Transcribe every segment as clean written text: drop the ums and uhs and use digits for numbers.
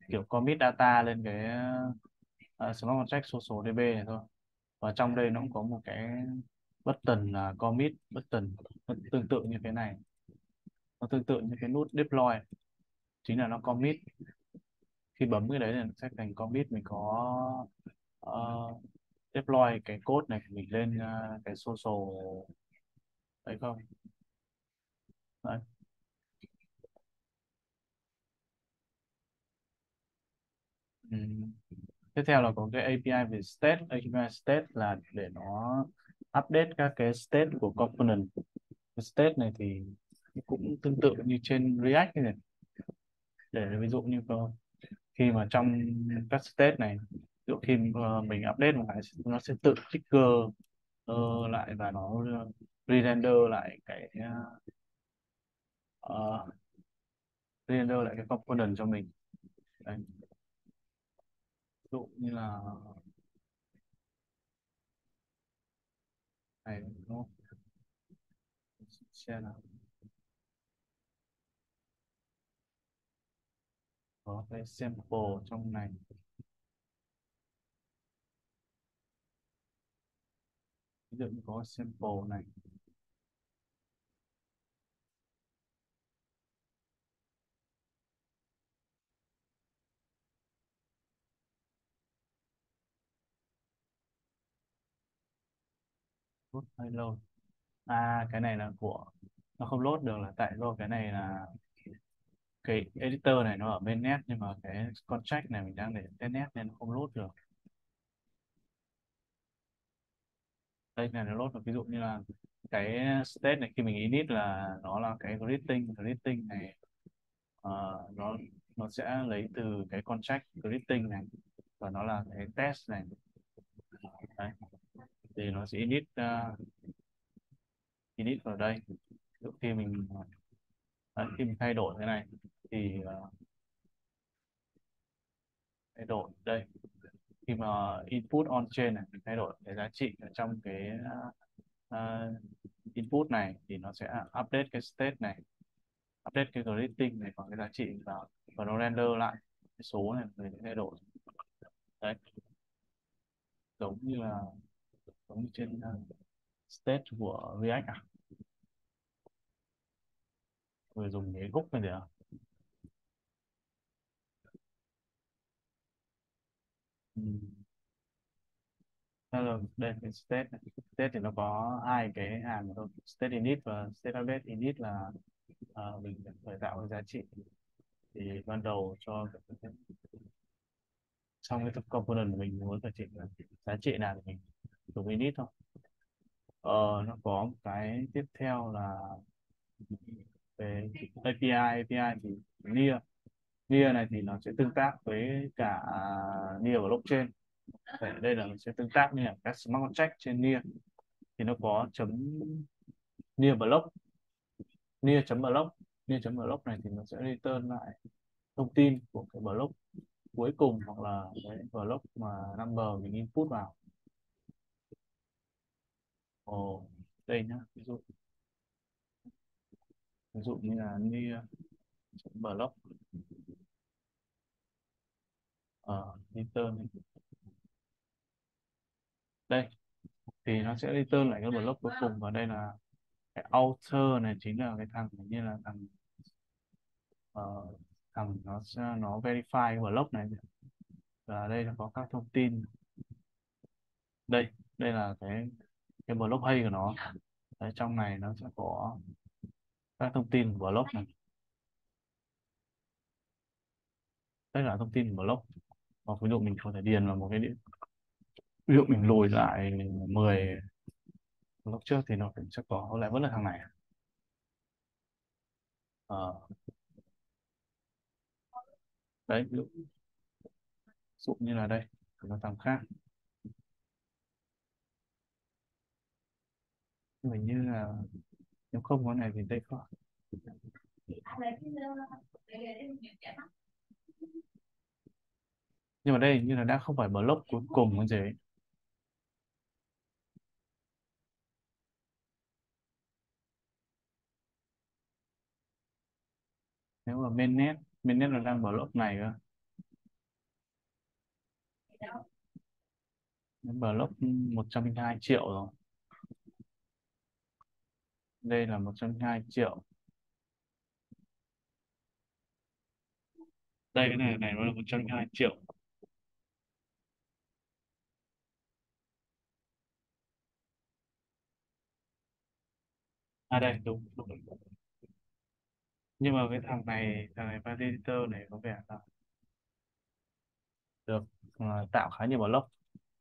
kiểu commit data lên cái smart contract social DB này thôi. Và trong đây nó cũng có một cái button là commit button, nó tương tự như cái này, nó tương tự như cái nút deploy, chính là nó commit. Khi bấm cái đấy thì nó sẽ thành commit, mình có ờ, deploy cái code này của mình lên cái social đấy không. Đấy. Ừm. Tiếp theo là có cái API về state. API state là để nó update các cái state của component. Cái state này thì cũng tương tự như trên React này. Để ví dụ như khi mà trong các state này, ví dụ khi mình update một cái, nó sẽ tự trigger lại và nó re-render lại cái uh, re-render lại cái component cho mình. Đấy. Ví dụ như là này, nó sẽ là có cái sample trong này. Ví dụ như có sample này. Load hay load. Cái này là của, nó không load được là tại do cái này là cái editor này nó ở bên net, nhưng mà cái contract này mình đang để trên net nên nó không load được. Đây này, nó load được, ví dụ như là cái state này khi mình init là nó là cái greeting này, nó sẽ lấy từ cái contract greeting này, và nó là cái test này. Đấy. Thì nó sẽ init vào đây. Ví dụ khi mình khi mình thay đổi cái này thì thay đổi đây, khi mà input on chain này mình thay đổi cái giá trị ở trong cái uh, input này thì nó sẽ update cái state này, update cái greeting này bằng cái giá trị vào, và nó render lại cái số này mình thay đổi. Đấy, giống như là giống như trên state của React người dùng cái gúc này để ừ. Hello, đây cái state này. State thì nó có hai cái hàm thôi, state init và state update. Init là mình phải tạo cái giá trị thì ban đầu cho trong cái component mình muốn phải chỉnh là giá trị nào thì mình dùng init thôi. Nó có một cái tiếp theo là về API. API thì near near này thì nó sẽ tương tác với cả near blockchain. Đây là mình sẽ tương tác như là các smart contract trên near, thì nó có chấm near block, near chấm block. Near chấm block này thì nó sẽ return lại thông tin của cái block cuối cùng, hoặc là cái block mà number mình input vào. Đây nhá, ví dụ như là near chấm block return đây, thì nó sẽ return lại cái block cuối cùng. Và đây là cái outer này, chính là cái thằng như là thằng ờ, thằng nó verify cái block này. Và đây nó có các thông tin. Đây là cái block hay của nó. Đấy, trong này nó sẽ có các thông tin của block này, tất cả thông tin của block. Hoặc ví dụ mình có thể điền vào một cái địa, ví dụ mình lùi lại 10 block trước thì nó cũng sẽ có lại vẫn là thằng này. Ờ, đấy, ví dụ như là đây thì nó thằng khác, nhưng mà như là nếu không có này thì đây có. Nhưng mà đây như là đã không phải block cuối cùng cái gì ấy. Nếu mà mainnet là đang block này cơ. block 102 triệu rồi. Đây là 102 triệu. Đây, cái này nó là 102 triệu. À đây, đúng, đúng. Nhưng mà cái thằng này validator này có vẻ là được tạo khá nhiều block,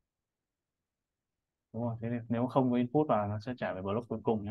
đúng không? Thế nên nếu không có input vào nó sẽ trả về block cuối cùng nhé.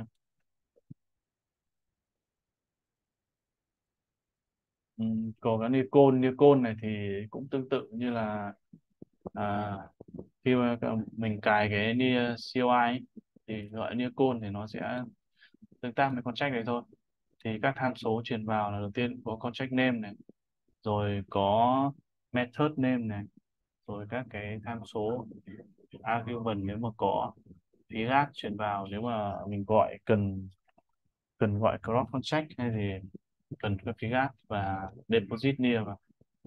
Còn cái Neocon này thì cũng tương tự như là à, khi mà mình cài cái COI ấy, thì gọi Neocon thì nó sẽ tương tác với contract này thôi. Thì các tham số truyền vào là đầu tiên có contract name này, rồi có method name này, rồi các cái tham số argument nếu mà có, phí gác truyền vào nếu mà mình gọi cần cần gọi cross contract hay thì cần các phí gác, và deposit near vào.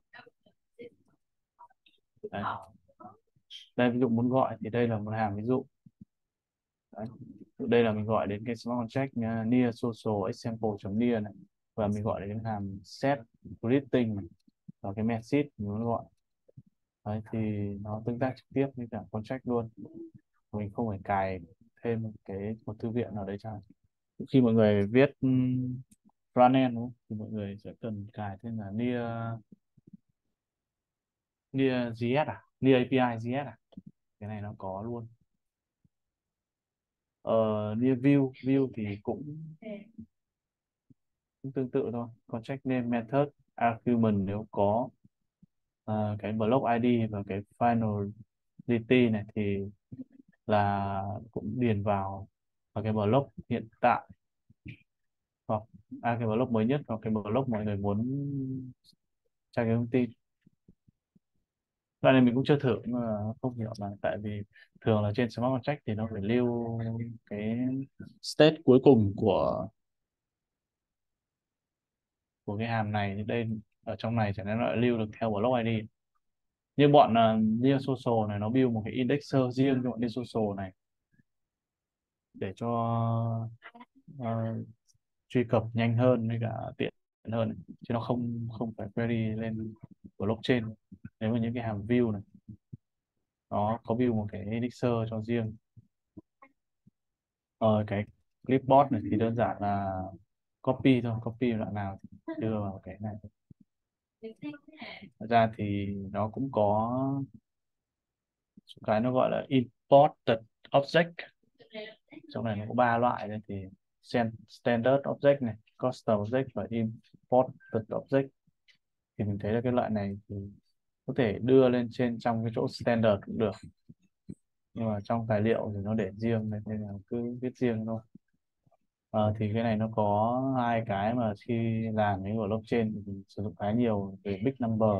Đấy. Đây ví dụ muốn gọi thì đây là một hàm ví dụ. Đấy. Đây là mình gọi đến cái smart contract near social example.near này, và mình gọi đến hàm set greeting này, và cái message mình muốn gọi. Đấy, thì nó tương tác trực tiếp với cả contract luôn, mình không phải cài thêm một thư viện nào đấy cho. Khi mọi người viết frontend đúng không? Thì mọi người sẽ cần cài thêm là near JS near API JS cái này nó có luôn. Near view thì cũng tương tự thôi, contract name method argument nếu có cái block ID và cái final DT này thì là cũng điền vào cái block hiện tại, hoặc cái block mới nhất, hoặc cái block mọi người muốn tra cái thông tin. Đoạn này mình cũng chưa thử nhưng mà không hiểu, là tại vì thường là trên smart contract thì nó phải lưu cái state cuối cùng của cái hàm này, thì đây ở trong này chẳng lẽ nó lại lưu được theo block ID. Như bọn Near Social này nó build một cái indexer riêng cho bọn Near Social này để cho ờ, truy cập nhanh hơn với cả tiện hơn, chứ nó không không phải query lên blockchain. Nếu mà những cái hàm view này nó có build một cái indexer cho riêng. Cái clipboard này thì đơn giản là copy thôi, copy đoạn nào thì đưa vào cái này. Thật ra thì nó cũng có cái nó gọi là imported object, trong này nó có ba loại đây, thì standard object này, custom object và imported object. Thì mình thấy là cái loại này thì có thể đưa lên trong cái chỗ standard cũng được, nhưng mà trong tài liệu thì nó để riêng nên là cứ viết riêng thôi. Thì cái này nó có hai cái mà khi làm cái blockchain thì mình sử dụng khá nhiều về big number.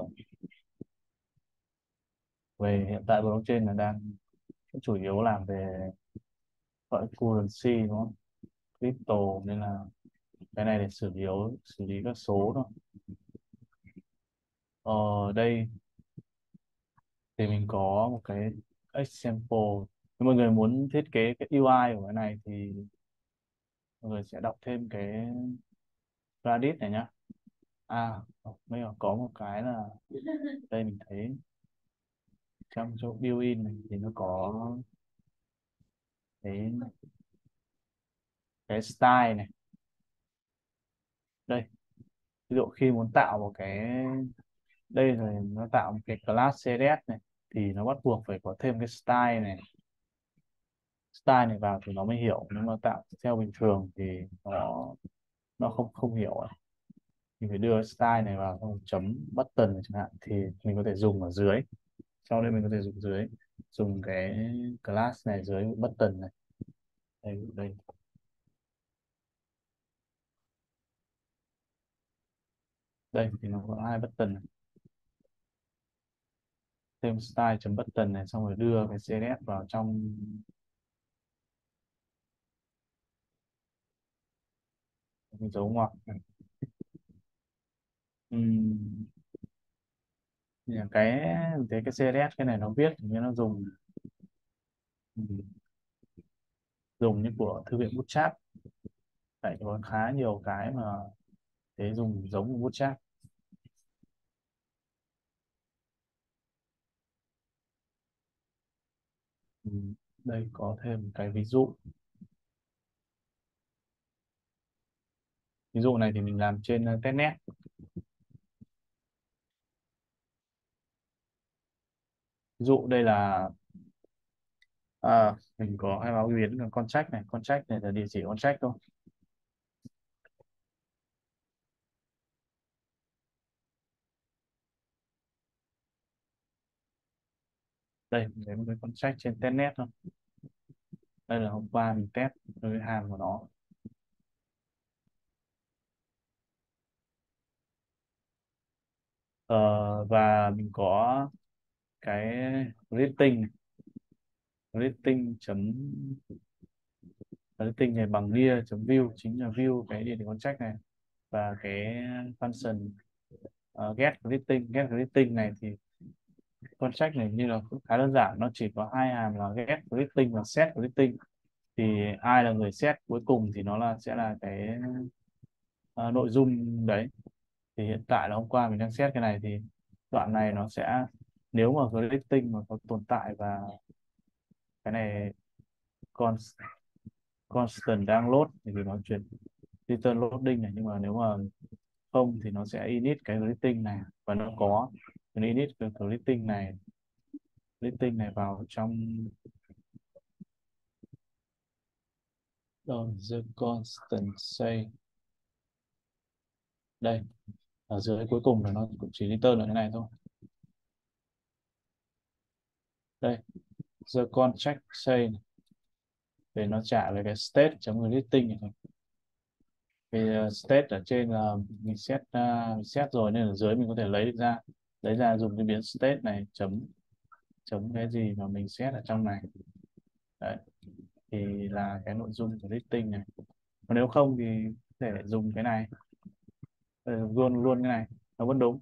Về hiện tại blockchain là đang chủ yếu làm về gọi currency đúng không, crypto, nên là cái này để xử lý các số thôi. Đây thì mình có một cái example. Nếu mọi người muốn thiết kế cái UI của cái này thì mọi người sẽ đọc thêm cái Reddit này nhá. Mới có một cái là đây mình thấy trong chỗ built-in này thì nó có cái cái style này. Đây, ví dụ khi muốn tạo một cái, đây rồi nó tạo một cái class CSS này thì nó bắt buộc phải có thêm cái style này vào thì nó mới hiểu. Nếu mà tạo theo bình thường thì nó không không hiểu ấy. Mình phải đưa style này vào xong chấm button này chẳng hạn, thì mình có thể dùng ở dưới. Sau đây mình có thể dùng cái class này dưới button này. Đây, đây thì nó có hai button này. Thêm style chấm button này, xong rồi đưa cái CSS vào trong cái dấu ngoặc này. Ừm, cái thế cái CSS cái này nó viết như nó dùng dùng như của thư viện Bootstrap. Tại có khá nhiều cái mà thế dùng giống của Bootstrap. Ừ. Đây có thêm một cái ví dụ này thì mình làm trên testnet. Ví dụ đây là mình có khai báo biến là contract này là địa chỉ contract thôi. Đây mình lấy một cái contract trên testnet thôi. Đây là hôm qua mình test với hàm của nó. Và mình có cái rating này. rating chấm rating này bằng gear chấm view, chính là view cái địa chỉ contract này. Và cái function get rating này thì contract này như là cũng khá đơn giản, nó chỉ có hai hàm là get rating và set rating. Thì ai là người set cuối cùng thì nó sẽ là cái nội dung đấy. Thì hiện tại là hôm qua mình đang set cái này thì đoạn này nó sẽ, nếu mà cái rating mà có tồn tại và cái này const, constant đang load thì nó chuyển return loading này, nhưng mà nếu mà không thì nó sẽ init cái rating này, và nó có nó init cái rating này vào trong the constant say. Đây ở dưới cuối cùng là nó cũng chỉ return ở cái này thôi. Đây the contract say này, để nó trả về cái state chấm greeting này thôi. Vì state ở trên là mình set rồi, nên ở dưới mình có thể lấy ra dùng cái biến state này chấm chấm cái gì mà mình set ở trong này. Đấy thì là cái nội dung của greeting này. Còn nếu không thì có thể dùng cái này. Luôn luôn cái này nó vẫn đúng,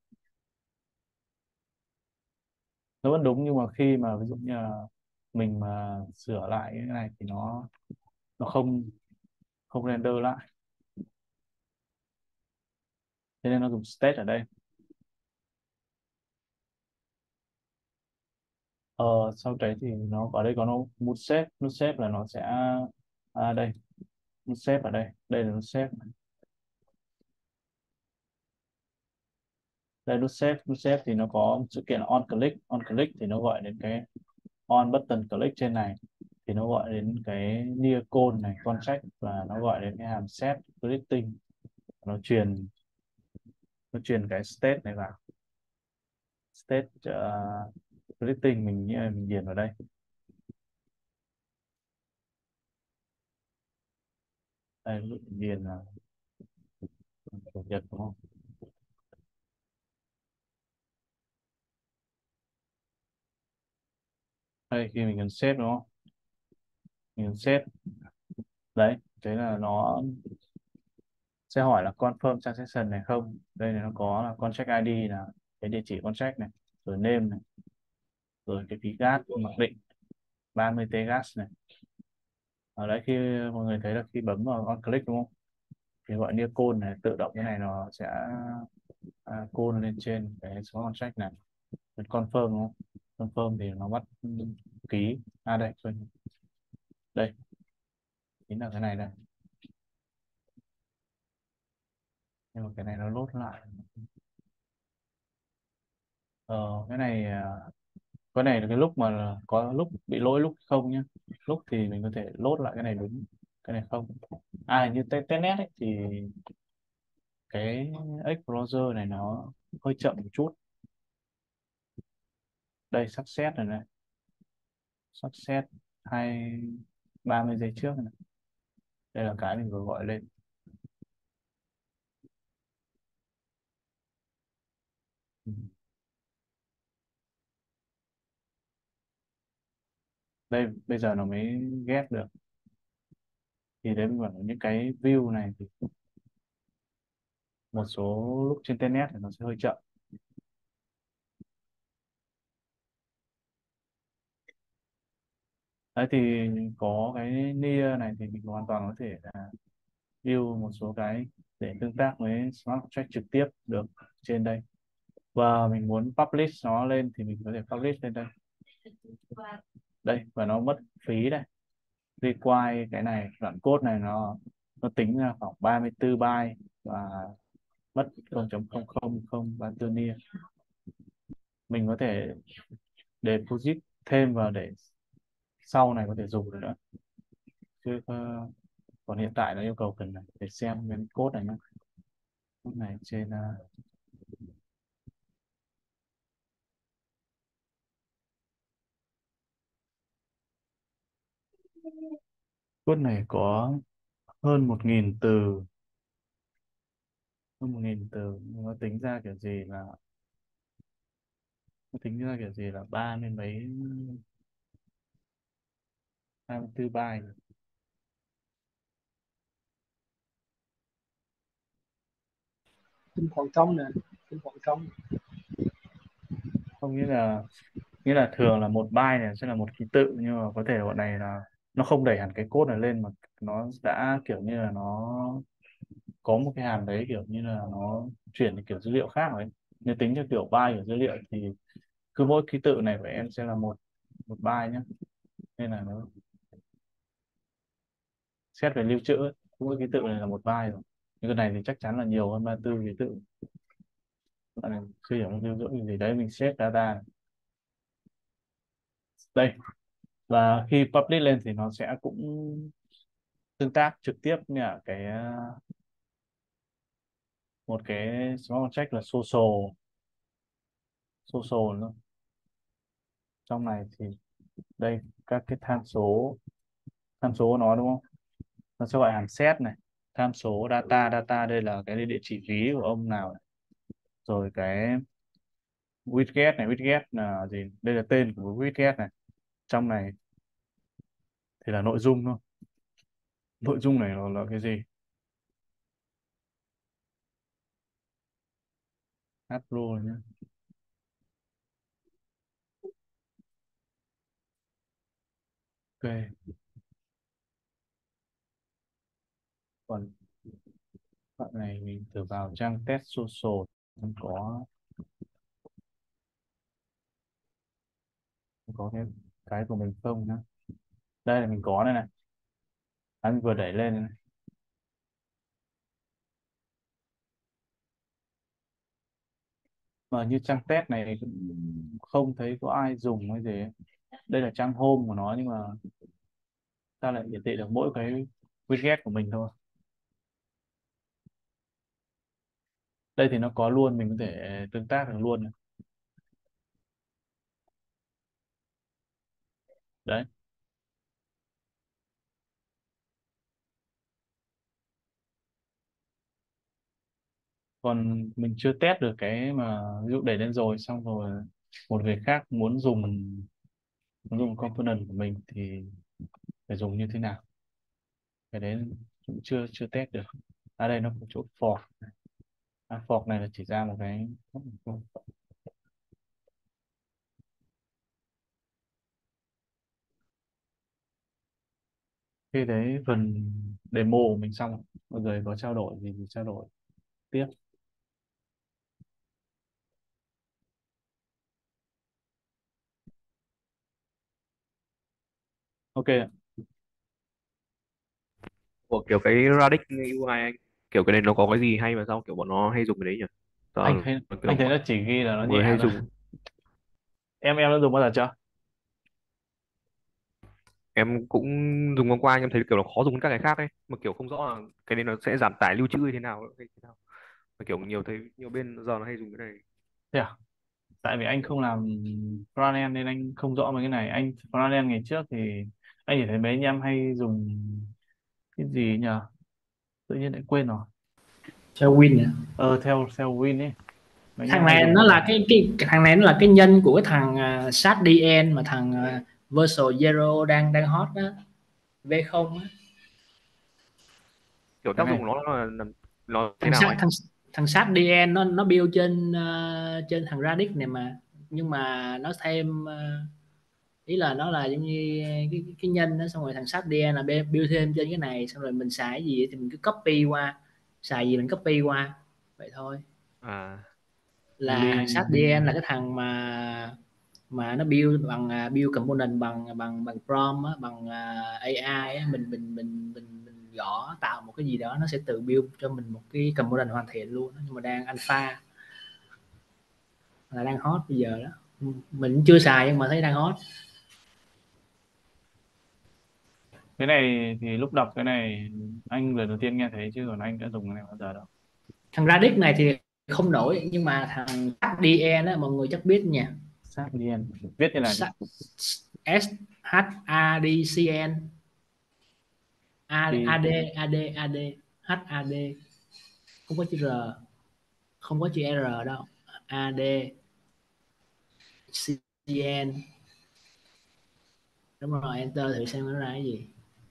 nhưng mà khi mà ví dụ như là mình mà sửa lại cái này thì nó không không render lại, thế nên nó dùng state ở đây. Sau đấy thì nó ở đây có nó nút xếp là nó sẽ đây nút xếp ở đây, đây là nút xếp. Đây nút xếp thì nó có sự kiện là on click thì nó gọi đến cái on button click trên này, thì nó gọi đến cái near call này contract, và nó gọi đến cái hàm set greeting. nó truyền nó truyền cái state này vào state greeting, mình điền vào đây. Đây ví dụ mình điền là chủ nhật đúng không. Đây khi mình cần save đúng không, mình cần save. Đấy thế là nó sẽ hỏi là confirm transaction này không. Đây là nó có là contract ID là cái địa chỉ contract này, rồi name này, rồi cái phí gas mặc định 30 t gas này. Ở đấy khi mọi người thấy là khi bấm vào on click đúng không, thì gọi new call này tự động, cái này nó sẽ call lên trên cái số contract này. Mình confirm đúng không, confirm thì nó bắt ký. Đây quên. Đây chính là cái này đây, nhưng mà cái này nó lốt lại. Cái này cái này là cái lúc mà có lúc bị lỗi lúc không nhá. Lúc thì mình có thể lốt lại cái này đúng, cái này không. Như testnet ấy, thì cái Explorer này nó hơi chậm một chút. Đây success này này, success 30 giây trước này. Đây là cái mình vừa gọi lên. Ừ. Đây bây giờ nó mới ghép được. Thì đấy mình bảo là những cái view này thì một số lúc trên internet thì nó sẽ hơi chậm. Đấy thì có cái Nia này thì mình hoàn toàn có thể là build một số cái để tương tác với smart contract trực tiếp được trên đây, và mình muốn publish nó lên thì mình có thể publish lên đây. Đây, và nó mất phí đây. Require cái này, đoạn code này nó tính ra khoảng 34 byte và mất 0.0003 nia. Mình có thể deposit thêm vào để sau này có thể dùng được nữa, chứ còn hiện tại nó yêu cầu cần này để xem cái code này nhé. Code này trên code này có hơn 1.000 từ, hơn 1.000 từ. Nó tính ra kiểu gì là, nó tính ra kiểu gì là ba mươi mấy, 24 byte. Tinh khoảng trống nè, tinh khoảng trống. Không, nghĩa là thường là một byte này sẽ là một ký tự, nhưng mà có thể bọn này là nó không đẩy hẳn cái code này lên, mà nó đã kiểu như là nó có một cái hàm đấy, kiểu như là nó chuyển kiểu dữ liệu khác rồi. Nếu tính theo kiểu byte của dữ liệu thì cứ mỗi ký tự này của em sẽ là một một byte nhé, nên là nó xét về lưu trữ ấy, cứ mỗi ký tự này là một byte rồi. Nhưng cái này thì chắc chắn là nhiều hơn 34 ký tự. Bạn này chưa hiểu lưu trữ gì đấy, mình xếp data này. Đây, và khi publish lên thì nó sẽ cũng tương tác trực tiếp như là cái một cái smart contract là social nữa. Trong này thì đây, các cái tham số của nó đúng không, nó sẽ gọi hàm set này, tham số data đây là cái địa chỉ ví của ông nào này. Rồi cái widget là gì, đây là tên của widget này. Trong này thì là nội dung thôi, nội dung này là cái gì, upload nhé. Ok, còn đoạn này mình thử vào trang test social, không có cái của mình không nhá. Đây là mình có đây này, anh vừa đẩy lên này. Mà như trang test này cũng không thấy có ai dùng hay gì ấy. Đây là trang home của nó, nhưng mà ta lại hiển thị được mỗi cái widget của mình thôi. Đây thì nó có luôn, mình có thể tương tác được luôn này. Đấy, còn mình chưa test được cái mà ví dụ đẩy lên rồi xong rồi một người khác muốn dùng component của mình thì phải dùng như thế nào, cái đấy cũng chưa chưa test được. À đây nó có chỗ fork, fork này là chỉ ra một cái. Khi đấy phần demo của mình xong, mọi người có trao đổi gì thì trao đổi tiếp. Ok ạ. Của kiểu cái Radix UI anh, kiểu cái này nó có cái gì hay mà sao kiểu bọn nó hay dùng cái đấy nhỉ? anh Sao thấy anh kiểu thấy nó mọi chỉ ghi là nó người nhẹ hay thôi. dùng. Em đã dùng bao giờ chưa? Em cũng dùng qua qua, em thấy kiểu nó khó dùng hơn các cái khác ấy, mà kiểu không rõ là cái này nó sẽ giảm tải lưu trữ như thế nào hay thế nào. Mà kiểu nhiều thấy nhiều bên giờ nó hay dùng cái này. Thế à? Tại vì anh không làm frontend nên anh không rõ mấy cái này. Anh frontend ngày trước thì anh chỉ thấy mấy anh em hay dùng cái gì nhờ, tự nhiên lại quên rồi. Theo Win nè. Theo Win ấy, mấy anh em Thằng hay này dùng nó cái đấy. là cái thằng này nó là cái nhân của cái thằng SatDN mà thằng Versual Zero đang đang hot đó, V0 á. Kiểu Cái tác này dụng nó thế thằng nào sát anh? thằng thằng SatDN nó build trên trên thằng Radix này mà, nhưng mà nó thêm ý là nó là giống như cái nhân đó, xong rồi thằng sát DN là build thêm trên cái này, xong rồi mình xài cái gì thì mình cứ copy qua, xài gì mình copy qua vậy thôi. À, Là thằng sát Ly DN là cái thằng mà nó build bằng build component bằng bằng bằng prompt á, bằng AI á. Mình gõ tạo một cái gì đó nó sẽ tự build cho mình một cái component hoàn thiện luôn, nhưng mà đang alpha, là đang hot bây giờ đó. Mình chưa xài nhưng mà thấy đang hot. cái này thì lúc đọc cái này anh lần đầu tiên nghe thấy, chứ còn anh đã dùng cái này bao giờ đâu. Thằng Radix này thì không nổi, nhưng mà thằng HDN á mọi người chắc biết nha. Sát điên viết như là gì? SHADCN, Thì HAD, không có chữ R, không có chữ R đâu. ADCN, đúng rồi, enter thử xem nó ra cái gì.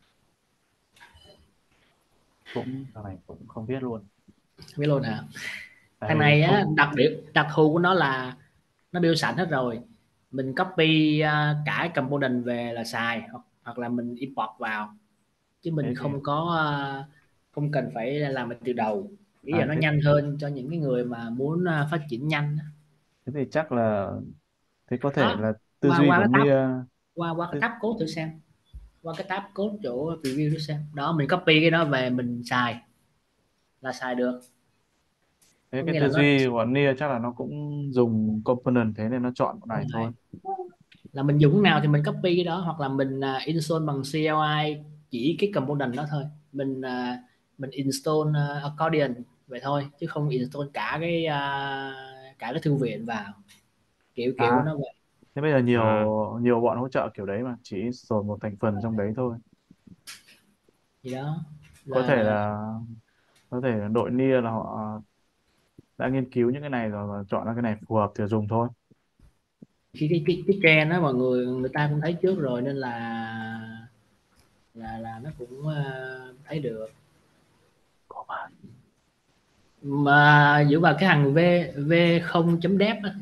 cũng thằng này cũng không biết luôn. Biết luôn hả? Thằng Tại này á, không. đặc thù của nó là nó build sẵn hết rồi, mình copy cả component về là xài, hoặc là mình import vào, chứ mình Thế thì không có không cần phải làm từ đầu. Ý là nó thế, nhanh hơn cho những cái người mà muốn phát triển nhanh đó. thế thì chắc là thế có thể Đó, là tư qua duy qua của cái tab, Nia. qua cái tư, tab code thử xem, qua cái tab code chỗ preview thử xem, đó mình copy cái đó về mình xài là xài được. Thế Có cái nghĩa tư là nó, duy của Nia chắc là nó cũng dùng component, thế nên nó chọn cái này đúng rồi, thôi. là mình dùng cái nào thì mình copy cái đó, hoặc là mình install bằng CLI chỉ cái component đó thôi. Mình install accordion vậy thôi, chứ không install cả cái cả cái thư viện vào, kiểu kiểu của À nó vậy. thế bây giờ nhiều à, nhiều bọn hỗ trợ kiểu đấy mà chỉ rồi một thành phần trong đấy thôi. Gì đó có thể là là có thể là đội Nia là họ đã nghiên cứu những cái này rồi và chọn ra cái này phù hợp thì dùng thôi. khi cái trend đó mọi người người ta cũng thấy trước rồi, nên là nó cũng thấy được. Có mà. Mà dựa vào cái thằng v v chấm dép á,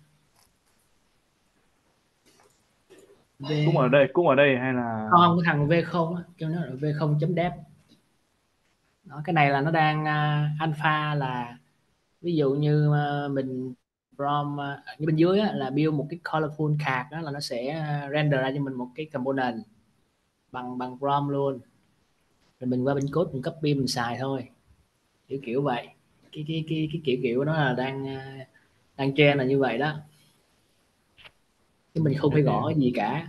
cũng ở v đây cũng ở đây hay là không, cái thằng v không á, cho nó là v chấm dép đó. Cái này là nó đang alpha, là ví dụ như mình from như bên dưới á, là build một cái colorful card đó, là nó sẽ render ra cho mình một cái component bằng bằng prompt luôn, rồi mình qua bên code mình copy mình xài thôi, kiểu kiểu vậy. Cái kiểu kiểu của nó là đang trend là như vậy đó, chứ mình không thế phải thì gõ gì cả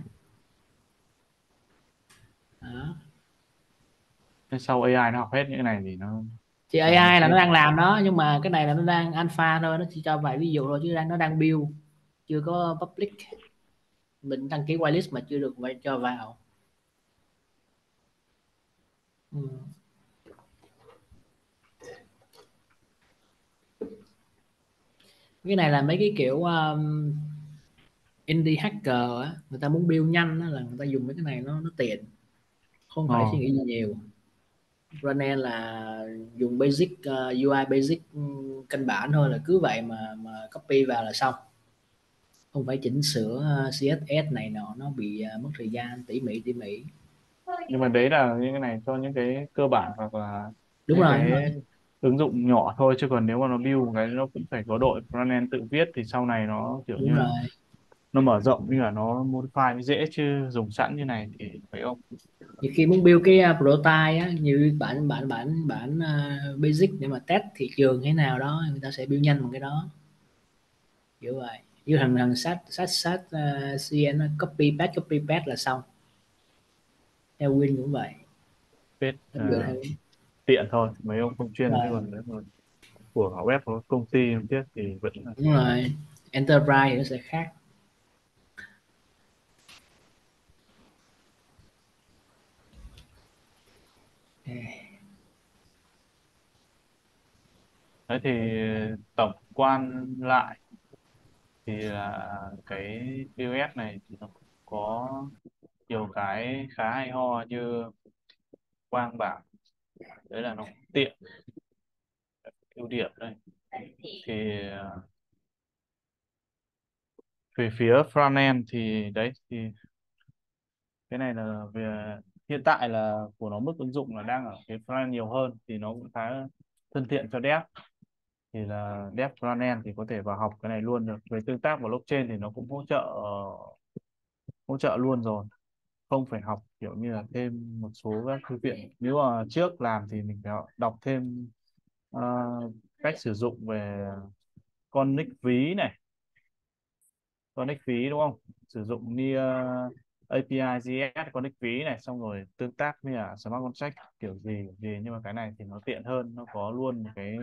đó. thế sau AI nó học hết những cái này thì nó Thì làm như AI là chết. nó đang làm đó, nhưng mà cái này là nó đang alpha thôi, nó chỉ cho vài ví dụ thôi, chứ nó đang build, chưa có public. Mình đăng ký whitelist mà chưa được phải cho vào. Ừ. Cái này là mấy cái kiểu indie hacker á, người ta muốn build nhanh á, là người ta dùng mấy cái này, nó tiện, không phải suy ờ nghĩ gì nhiều. Cho nên là dùng basic UI basic căn bản thôi, là cứ vậy mà copy vào là xong, không phải chỉnh sửa CSS này nọ, nó bị mất thời gian tỉ mỉ. nhưng mà đấy là những cái này cho những cái cơ bản hoặc là Đúng những rồi, đúng cái rồi, ứng dụng nhỏ thôi, chứ còn nếu mà nó build một cái nó cũng phải có đội frontend tự viết thì sau này nó kiểu đúng như rồi. nó mở rộng như là nó modify mới dễ, chứ dùng sẵn như này thì phải không. Thì khi muốn build cái prototype á, như bản bản bản bản basic để mà test thị trường thế nào đó, người ta sẽ build nhanh bằng cái đó, kiểu vậy. Như thằng thằng sát sát sát CN nó copy paste là xong. Theo Win cũng vậy, Biết nó build theo. tiện thôi mấy ông không chuyên, chứ Rồi, còn nếu mà của web của công ty không biết thì vẫn là đúng rồi, enterprise thì nó sẽ khác. đấy. Thì tổng quan lại thì là cái iOS này thì nó có nhiều cái khá hay ho, như Quang bảo đấy là nó tiện. Ưu điểm đây thì về phía frontend thì đấy thì cái này là về hiện tại là của nó mức ứng dụng là đang ở cái front nhiều hơn, thì nó cũng khá thân thiện cho dev. Thì là dev frontend thì có thể vào học cái này luôn được. Về tương tác blockchain thì nó cũng hỗ trợ luôn rồi, không phải học kiểu như là thêm một số các thư viện. Nếu mà trước làm thì mình phải đọc thêm ờ, cách sử dụng về con nick ví này, con nick ví đúng không, sử dụng như API JS con nick ví này, xong rồi tương tác với cả smart contract kiểu gì. Nhưng mà cái này thì nó tiện hơn, nó có luôn một cái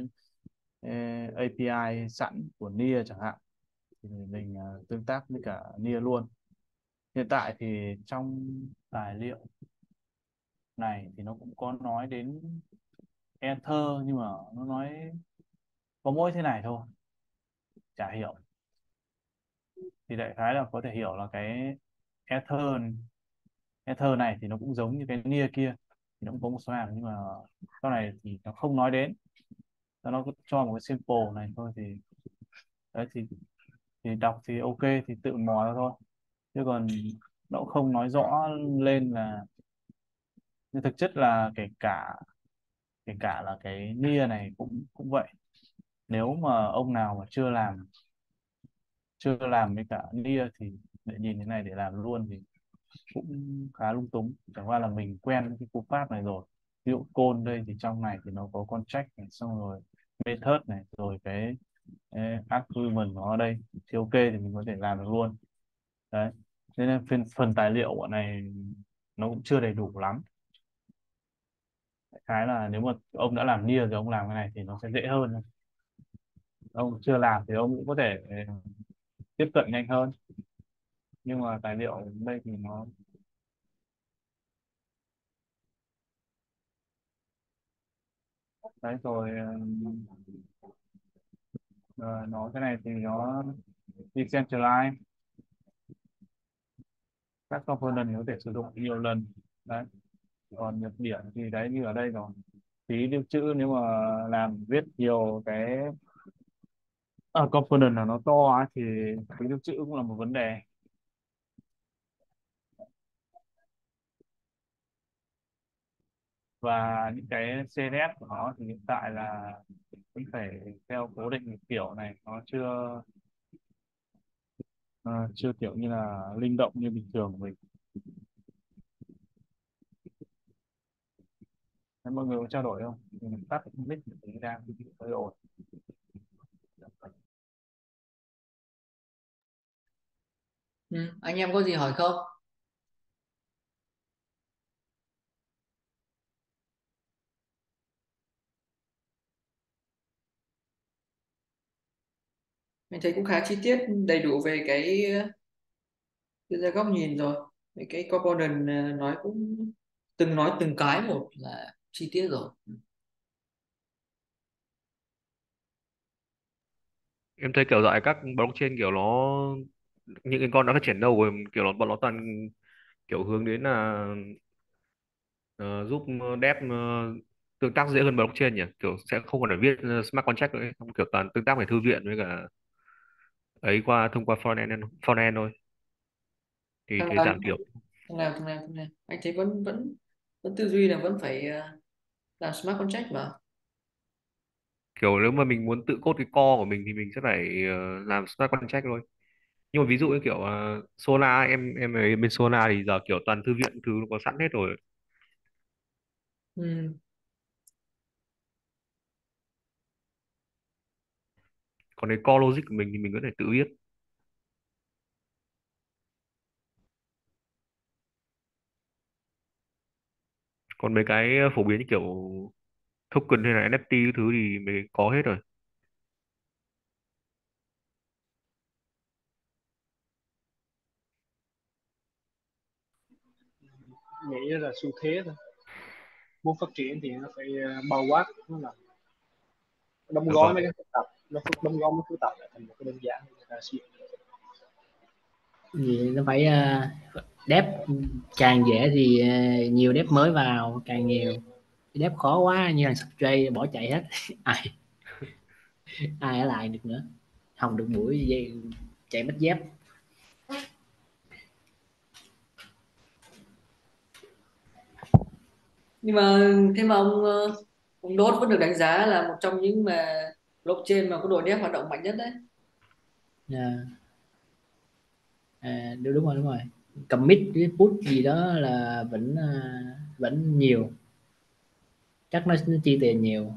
API sẵn của Nia chẳng hạn, thì mình tương tác với cả Nia luôn. Hiện tại thì trong tài liệu này thì nó cũng có nói đến Ether, nhưng mà nó nói có mỗi thế này thôi, chả hiểu. Thì đại khái là có thể hiểu là cái Ether Ether này thì nó cũng giống như cái Nia kia, thì nó cũng có một số hàng, nhưng mà sau này thì nó không nói đến. Nó cứ cho một cái simple này thôi, thì đấy thì đọc thì ok, thì tự mò ra thôi, chứ còn nó cũng không nói rõ lên là. Nhưng thực chất là kể cả là cái Nia này cũng cũng vậy. Nếu mà ông nào mà chưa làm với cả Nia thì để nhìn thế này để làm luôn thì cũng khá lung túng. Chẳng qua là mình quen với cái cú pháp này rồi. Ví dụ code đây thì trong này thì nó có contract này, xong rồi method này, rồi cái argument nó ở đây thì ok, thì mình có thể làm được luôn. Đấy, thế nên phần tài liệu bọn này nó cũng chưa đầy đủ lắm. Cái là nếu mà ông đã làm Nia rồi ông làm cái này thì nó sẽ dễ hơn. Ông chưa làm thì ông cũng có thể tiếp cận nhanh hơn, nhưng mà tài liệu ở đây thì nó đấy rồi. Nó cái này thì nó decentralized, các component có thể sử dụng nhiều lần. Đấy, còn nhược điểm thì đấy như ở đây rồi, phí lưu trữ nếu mà viết nhiều cái component là nó to ấy, thì phí lưu trữ cũng là một vấn đề. Và những cái CSS của nó thì hiện tại là cũng phải theo cố định một kiểu này, nó chưa kiểu như là linh động như bình thường của mình. Thế mọi người có trao đổi không? Mình tắt mic thì đang bị hơi ồn. Anh em có gì hỏi không? Mình thấy cũng khá chi tiết đầy đủ về cái đưa ra góc nhìn rồi. Về cái component nói từng cái một là chi tiết rồi. Em thấy kiểu dạy các blockchain kiểu nó những cái con đã phát triển đâu rồi, kiểu nó bọn nó toàn kiểu hướng đến là giúp dev tương tác dễ hơn blockchain nhỉ, kiểu sẽ không còn phải viết smart contract nữa ấy. Không, kiểu toàn tương tác về thư viện với cả ấy thông qua frontend thôi, thì thằng thì nào giảm thiểu. thằng nào anh thấy vẫn vẫn vẫn tư duy là vẫn phải làm smart contract mà. Kiểu nếu mà mình muốn tự code cái core của mình thì mình sẽ phải làm smart contract thôi. Nhưng mà ví dụ như kiểu Solana, em ở bên Solana thì giờ kiểu toàn thư viện thứ nó có sẵn hết rồi. Ừ. Còn cái core logic của mình thì mình có thể tự viết. Còn mấy cái phổ biến như kiểu token hay là NFT cái thứ thì mình có hết rồi. Nghĩ là xu thế thôi, muốn phát triển thì nó phải bao quát, nó là đóng Dạ gói vâng. mấy cái phức tạp, đóng gói mấy phức tạp lại thành một cái đơn giản để người ta sử dụng. Vì nó phải dev càng dễ thì nhiều dev mới vào càng nhiều. Dev khó quá như thằng Subjay bỏ chạy hết. ai ai ở lại được nữa, không được buổi chạy mất dép. Nhưng mà thế mà ông Đốt vẫn được đánh giá là một trong những mà blockchain mà có đội dev hoạt động mạnh nhất đấy. À, đúng đúng rồi, đúng rồi. Commit với push gì đó là vẫn vẫn nhiều, chắc nó chi tiền nhiều.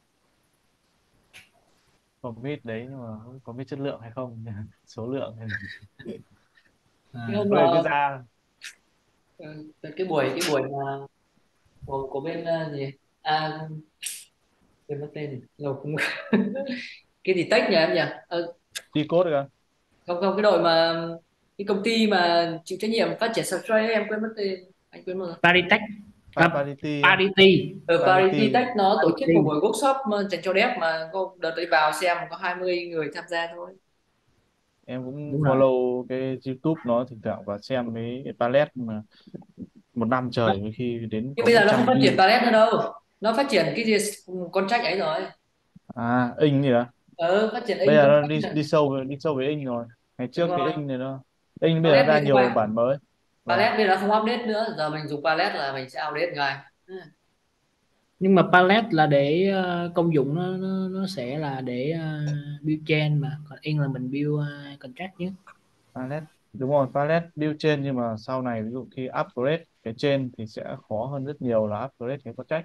Commit đấy nhưng mà commit chất lượng hay không số lượng thì Cái hôm bây giờ cứ đó ra. cái buổi mà của bên gì quên mất tên rồi cũng cái gì tech nhỉ em nhỉ? Đi code được Không không, cái đội mà cái công ty mà chịu trách nhiệm phát triển Substrate ấy, em quên mất tên, anh quên mất rồi. Paritech, Parity Parity, Ở Parity Parity Tech nó tổ chức một Parity. buổi workshop mà dành cho dev mà có đợt đấy vào xem có 20 người tham gia thôi. em cũng Đúng rồi. follow cái YouTube nó thỉnh thoảng và xem mấy cái palette mà một năm trời có khi đến Nhưng có bây giờ một nó không trăm phát triển view. Palette nữa đâu, nó phát triển cái gì con trách ấy rồi. Inc gì đó. Phát triển Bây in giờ con nó trách này. đi sâu với Inc rồi. Ngày Đúng trước cái rồi, Inc này nó Inc bây giờ Palette ra bây giờ nhiều bản mới. Vâng. Palette bây giờ không update nữa, giờ mình dùng Palette là mình sẽ update ngay. Nhưng mà palette là để công dụng nó sẽ là để build chain, mà còn in là mình build contract chứ. Palette đúng rồi, palette build trên nhưng mà sau này ví dụ khi upgrade cái trên thì sẽ khó hơn rất nhiều là upgrade cái contract.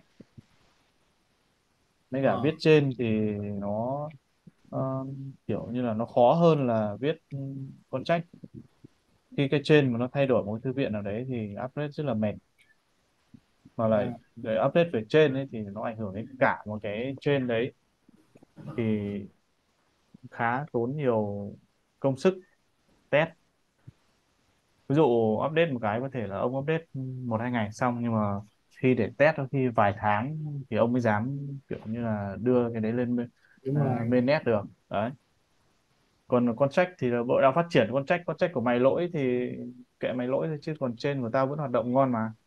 Mấy cả Ờ, viết trên thì nó kiểu như là nó khó hơn là viết contract. Khi cái trên mà nó thay đổi một cái thư viện nào đấy thì update rất là mệt, mà lại ờ, để update về trên ấy thì nó ảnh hưởng đến cả một cái trên đấy thì khá tốn nhiều công sức test. Ví dụ update một cái có thể là ông update một hai ngày xong, nhưng mà khi để test có khi vài tháng thì ông mới dám kiểu như là đưa cái đấy lên đúng rồi. mainnet được đấy. Còn con trách thì là bộ đang phát triển con trách của mày lỗi thì kệ mày lỗi thôi, chứ còn trên của tao vẫn hoạt động ngon mà.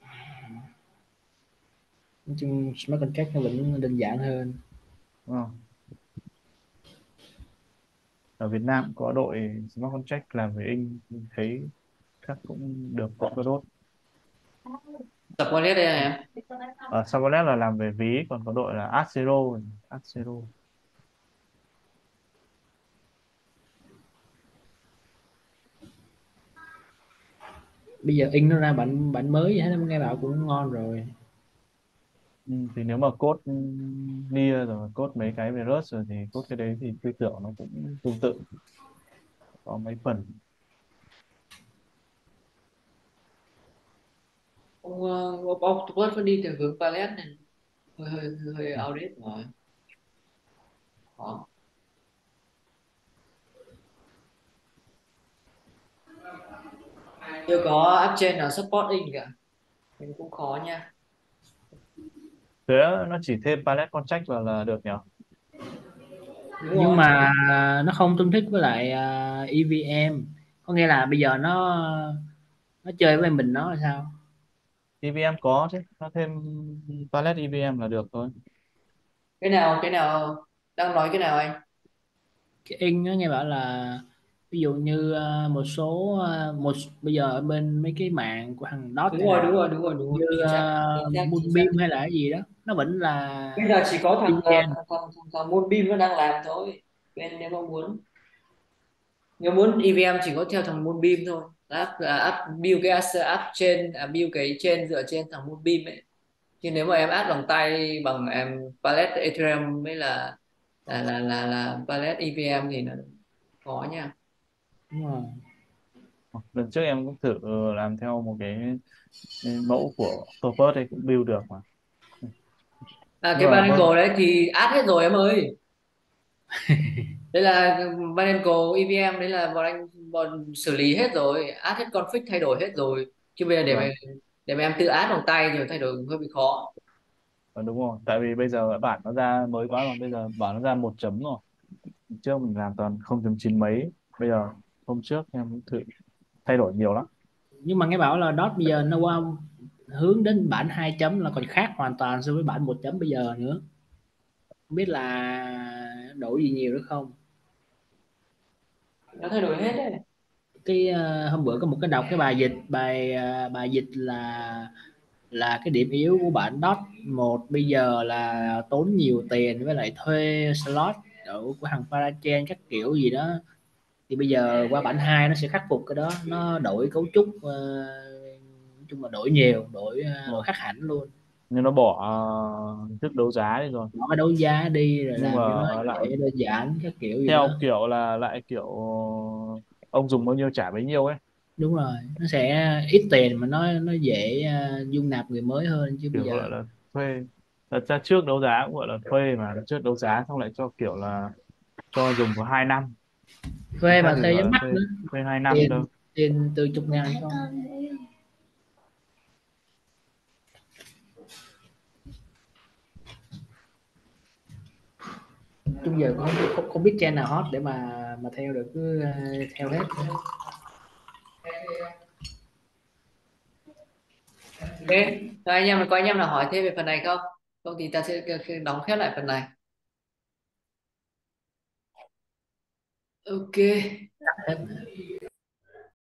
Nói chung smart contract nó vẫn đơn giản hơn. Đúng không? Ở Việt Nam cũng có đội smart contract làm về in, thấy chắc cũng được có đốt. Tập Palette đây này em. Ở Sabonet là làm về ví, còn có đội là Adzero. Bây giờ in nó ra bản bản mới hết, nghe bảo cũng ngon rồi. Thì nếu mà code Near rồi code mấy cái về Rust rồi thì code cái đấy thì tư tưởng nó cũng tương tự, có mấy phần. Ông Octopus vẫn đi theo hướng Palette này, hơi outdated rồi. Đó. Chưa có app trên nào support in cả, mình cũng khó nha. Thế nó chỉ thêm palette contract vào là được nhỉ? Đúng Nhưng rồi. mà nó không tương thích với lại EVM, có nghĩa là bây giờ nó chơi với mình nó là sao. EVM có chứ, nó thêm palette EVM là được thôi. Cái nào đang nói cái nào anh? Cái in nó nghe bảo là ví dụ như một số bây giờ ở bên mấy cái mạng của thằng Dot Đúng hay rồi, là đúng rồi, đúng rồi, đúng rồi, như chính xác, chính xác, chính xác. Moonbeam hay là cái gì đó, nó vẫn Bây là giờ chỉ có EVM. thằng Moonbeam nó đang làm thôi. Bên nếu muốn EVM chỉ có theo thằng Moonbeam thôi, app build cái app trên build cái trên dựa trên thằng Moonbeam ấy. Nhưng nếu mà em áp bằng tay bằng em palette Ethereum mới là palette EVM thì nó khó nha. Đúng rồi. Lần trước em cũng thử làm theo một cái mẫu của Octopus ấy cũng build được mà. Nhưng Cái mà Binance đấy thì áp hết rồi em ơi. Đây là Binance EVM, đấy là bọn xử lý hết rồi, áp hết config thay đổi hết rồi, chứ bây giờ vâng. để mà em tự áp bằng tay rồi thay đổi hơi bị khó. Đúng rồi, tại vì bây giờ bản nó ra mới quá mà, bây giờ bản nó ra một chấm rồi. Trước mình làm toàn 0.9 mấy, bây giờ hôm trước em cũng thử thay đổi nhiều lắm. Nhưng mà nghe bảo là Dot bây giờ nó qua hướng đến bản 2 chấm là còn khác hoàn toàn so với bản 1 chấm bây giờ nữa, không biết là đổi gì nhiều nữa không. Nó thay đổi hết đấy. Cái hôm bữa có một cái đọc cái bài dịch là là cái điểm yếu của bản dot một bây giờ là tốn nhiều tiền với lại thuê slot ở của hàng parachain các kiểu gì đó, thì bây giờ qua bản 2 nó sẽ khắc phục cái đó, nó đổi cấu trúc, nói chung là đổi nhiều, đổi khác hẳn luôn, Nhưng nó bỏ hình thức đấu giá đi rồi, bỏ cái đấu giá đi rồi nhưng làm cho nó mà lại dễ đơn giản các kiểu gì theo đó. kiểu là lại kiểu ông dùng bao nhiêu trả bấy nhiêu ấy, Đúng rồi, nó sẽ ít tiền mà nó dễ dung nạp người mới hơn, chứ bây kiểu giờ gọi là thuê. Thật ra trước đấu giá cũng gọi là thuê, mà trước đấu giá xong lại cho kiểu là cho dùng có 2 năm, thuê thay mà vì thuê gọi nhắm là mắt thuê nữa, thuê 2 năm tiền đâu. tiền từ chục ngàn thôi. Chung giờ cũng không biết trend nào hot để mà theo được, cứ theo hết thôi. Ok, rồi anh em có anh em nào hỏi thêm về phần này không? Không thì ta sẽ đóng khép lại phần này. Ok. Hết.